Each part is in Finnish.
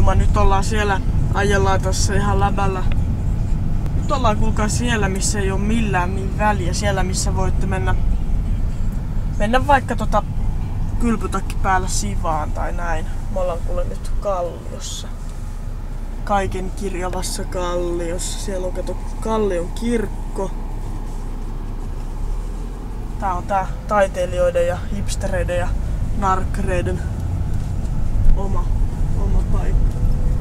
ilma. Nyt ollaan siellä, ajellaan tässä ihan läpällä. Nyt ollaan kuulkaa siellä, missä ei oo millään niin väliä. Siellä, missä voitte mennä vaikka kylpytakki päällä sivaan tai näin. Me ollaan kuule nyt kalliossa. Kaiken kirjavassa kalliossa. Siellä on kato Kallion kirkko. Tää on tää taiteilijoiden ja hipstereiden ja narkkareiden oma paikka.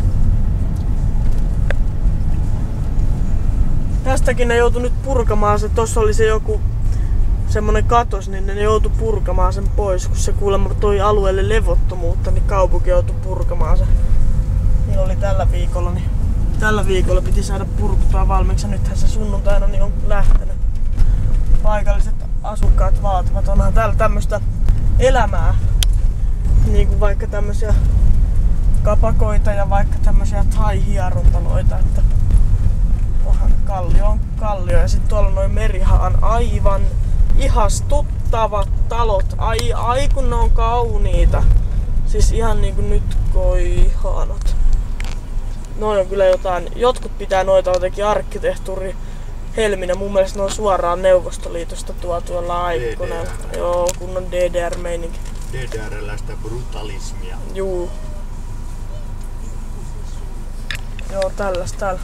Tästäkin ne joutu nyt purkamaan se. Tossa oli se joku semmonen katos, niin ne joutu purkamaan sen pois, kun se kuulemma toi alueelle levottomuutta, niin kaupunki joutui purkamaan sen. Niin oli tällä viikolla, niin tällä viikolla piti saada purkutua valmiiksi. Nythän se sunnuntaina niin on lähtenyt. Paikalliset asukkaat vaativat. Onhan täällä tämmöstä elämää. Niin kuin vaikka tämmösiä kapakoita ja vaikka tämmösiä thai-hierontaloita. Että onhan kallio ja sit tuolla noin merihaan aivan ihastuttavat talot. Ai kun ne on kauniita. Siis ihan niinku nyt ihanat. Noi on kyllä jotain, jotkut pitää noita jotenkin arkkitehtuuri helminä. Mun mielestä ne on suoraan Neuvostoliitosta tuolla aikoinaan. Joo, kun on DDR-meininki. DDR-läistä brutalismia. Juu. Joo, tällaista täällä.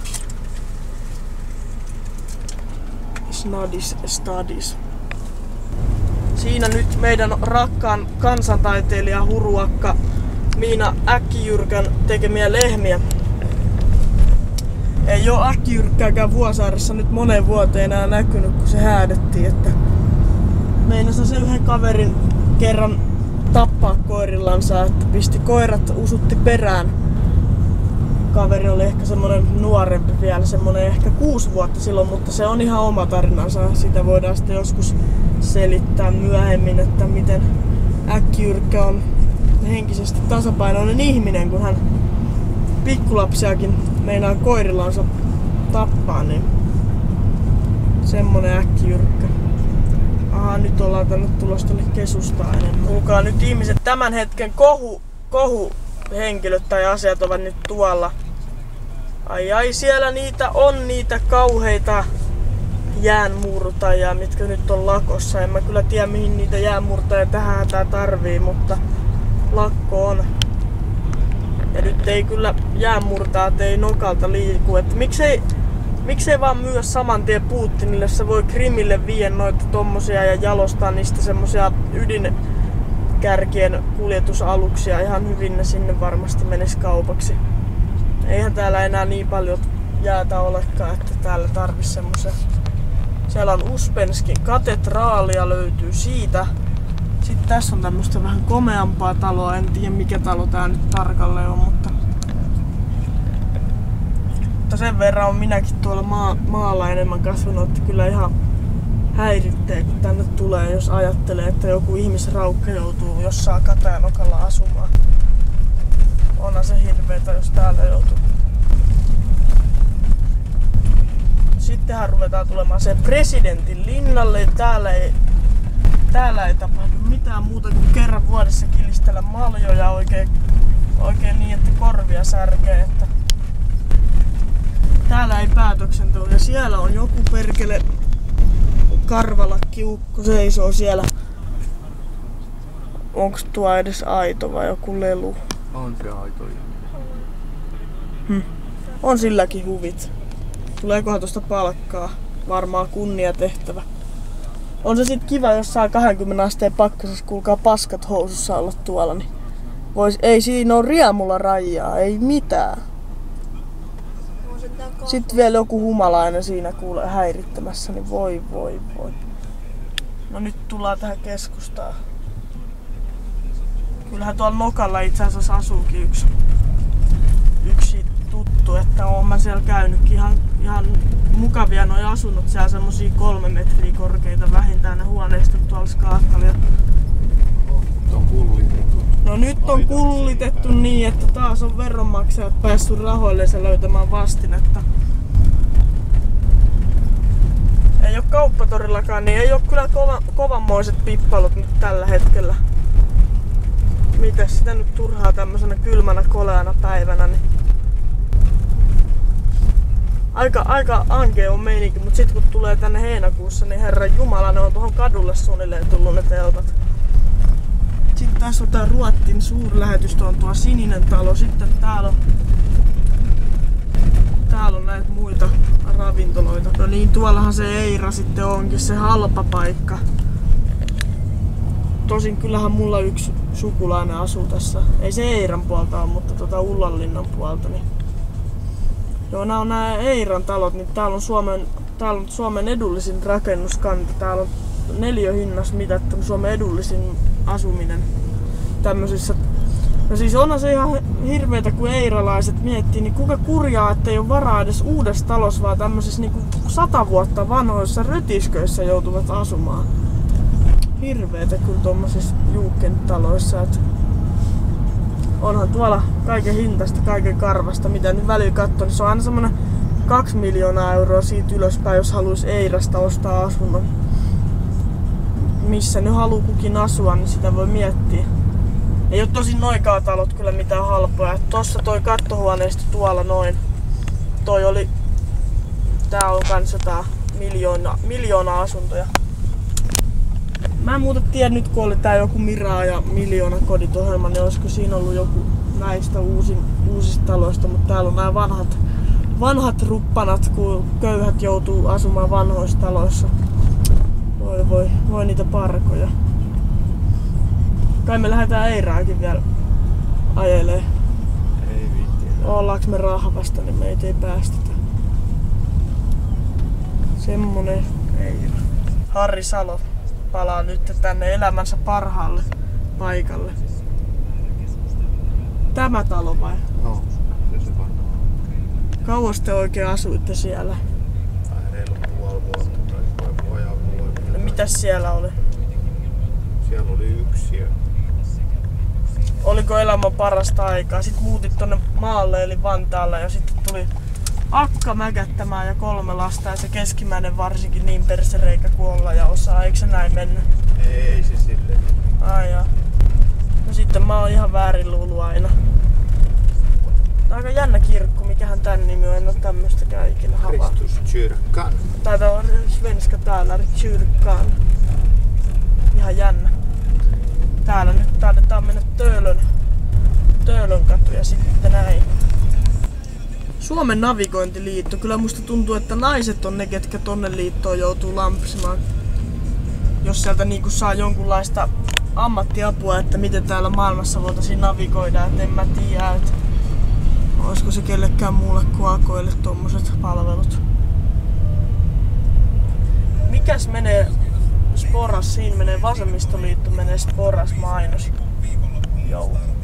Snadis Stadis. Siinä nyt meidän rakkaan kansantaiteilija huruakka Miina Äkkijyrkän tekemiä lehmiä. Ei oo Äkkijyrkkääkään Vuosaaressa nyt moneen vuoteen enää näkynyt, kun se häädettiin, että meinasi se yhden kaverin kerran tappaa koirillansa, että pisti koirat, usutti perään. Kaveri oli ehkä semmonen nuorempi vielä, semmonen ehkä 6 vuotta silloin, mutta se on ihan oma tarinansa. Sitä voidaan sitten joskus selittää myöhemmin, että miten Äkkijyrkkä on henkisesti tasapainoinen ihminen, kun hän pikkulapsiakin meinaa koirillansa tappaa, niin semmonen Äkkijyrkkä. Aha, nyt ollaan tänne tulossa tonne keskustaan enemmän. Kuulkaa nyt ihmiset, tämän hetken kohuhenkilöt tai asiat ovat nyt tuolla. Ai, siellä niitä on niitä kauheita jäänmurtajia, mitkä nyt on lakossa. En mä kyllä tiedä mihin niitä jäänmurtajia tähän hätään tarvii, mutta lakko on. Ja nyt ei kyllä jäänmurtajat ei nokalta liiku. Että miksei vaan myö saman tien Putinille, se voi Krimille viedä noita tommosia ja jalostaa niistä semmosia ydinkärkien kuljetusaluksia. Ihan hyvin ne sinne varmasti menis kaupaksi. Eihän täällä enää niin paljon jäätä olekaan, että täällä tarvis semmosia. Siellä on Uspenskin katedraalia löytyy siitä. Sitten tässä on tämmöstä vähän komeampaa taloa, en tiedä mikä talo tää nyt tarkalleen on, mutta sen verran on minäkin tuolla maalla enemmän kasvanut, että kyllä ihan häiritsee kun tänne tulee, jos ajattelee, että joku ihmisraukka joutuu jossain Katajanokalla asumaan. Onhan se hirveetä, jos täällä joutuu. Sittenhän ruvetaan tulemaan se presidentin linnalle. Täällä ei tapahdu mitään muuta kuin kerran vuodessa kilistellä maljoja oikein niin, että korvia särkee. Että täällä ei päätöksenteko. Ja siellä on joku perkele karvalakkiukko seisoo siellä. Onks tuo edes aito vai joku lelu? On se aito. On silläkin huvit. Tuleekohan tosta palkkaa? Varmaan kunniatehtävä. On se sit kiva, jos saa 20 asteen pakkasessa, kuulkaa paskat housussa olla tuolla, niin ei siinä oo riemulla rajaa, ei mitään. Sitten vielä joku humalainen siinä kuulee häirittämässä, niin voi. No nyt tullaan tähän keskustaan. Kyllähän tuolla Nokalla itse asiassa asuukin yksi tuttu, että oon mä siellä käynytkin ihan mukavia noi asunnot, siellä semmosia 3 metriä korkeita vähintään ne huoneistot tuolla Skaakkalilla. On kullitettu. No nyt on kullitettu niin, että taas on veronmaksajat päässyt rahoillensa löytämään vastinetta. Ei oo kauppatorillakaan, niin ei oo kyllä kovanmoiset pippalut nyt tällä hetkellä. Mitäs sitä nyt turhaa tämmöisenä kylmänä koleana päivänä, niin aika ankea on meininki, mutta sit kun tulee tänne heinäkuussa, niin herran jumala, ne on tuohon kadulle suunnilleen tullut ne teltat. Sitten taas on tää Ruottin suurlähetystö, on tuo sininen talo. Sitten täällä on näitä muita ravintoloita. No niin, tuollahan se Eira sitten onkin, se halpa paikka. Tosin kyllähän mulla yksi sukulainen asuu tässä. Ei se Eiran puolta ole, mutta Ullanlinnan puolta. Niin. Joo, nää on nää Eiran talot, niin täällä on Suomen edullisin rakennuskanta. Täällä on neliöhinnas mitattu Suomen edullisin asuminen tämmöisissä. No siis onhan se ihan hirveetä, kun eiralaiset miettii, niin kuka kurjaa, ettei ole varaa edes uudessa talossa, vaan tämmöisissä niinku 100 vuotta vanhoissa rötisköissä joutuvat asumaan. Hirveetä kyllä tommosissa juukkentaloissa, että onhan tuolla kaiken hintasta, kaiken karvasta, mitä nyt väliin katsoo, niin se on aina semmonen 2 miljoonaa euroa siitä ylöspäin, jos haluaisi Eirasta ostaa asunnon. Missä nyt haluu kukin asua, niin sitä voi miettiä. Ei oo tosin noikaan talot kyllä mitään halpoja. Tossa toi kattohuoneisto tuolla noin. Tää on kans jotain miljoona asuntoja. Mä en muuta tiedä nyt kun oli tää joku Miraa ja Miljoona kodit ohjelma, niin olisiko siinä ollut joku näistä uusista taloista, mutta täällä on nää vanhat ruppanat, kun köyhät joutuu asumaan vanhoissa taloissa. Voi niitä parkoja. Kai me lähdetään Eiraakin vielä ajelee. Ei viittiä. Ollaanko me rahvasta, niin meitä ei päästetä. Semmonen Eira. Harri Salo palaa nyt tänne elämänsä parhaalle paikalle. Tämä talo vai? No, se varmaan. Kauas te oikein asuitte siellä? Reilu puoli vuotta tai vajaa vuotta. No, mitäs siellä oli? Siellä oli yksiö. Oliko elämä parasta aikaa? Sitten muutit tonne maalle eli Vantaalle ja sitten tuli akka mäkättämään ja 3 lasta ja se keskimmäinen varsinkin niin persereikä kuin olla ja osaa. Eikö se näin mennyt? Ei se silleen. Ai jaa. No sitten mä oon ihan väärin luullut aina. Aika jännä kirkko, mikähän tän nimi on, en oo tämmöstäkään ikinä havaa. Kristuskyrkan. Tää on svenska täällä, kyrkkaan. Ihan jännä. Täällä nyt taidetaan mennä Töölön katu ja sitten näin. Suomen navigointiliitto. Kyllä musta tuntuu, että naiset on ne, ketkä tonne liittoon joutuu lampsimaan. Jos sieltä niinku saa jonkunlaista ammattiapua, että miten täällä maailmassa voitaisiin navigoida, et en mä tiedä, että olisiko se kellekään muulle kuin akoille tommoset palvelut. Mikäs menee Sporas? Siinä menee Vasemmistoliitto, menee Sporas mainos. Joo.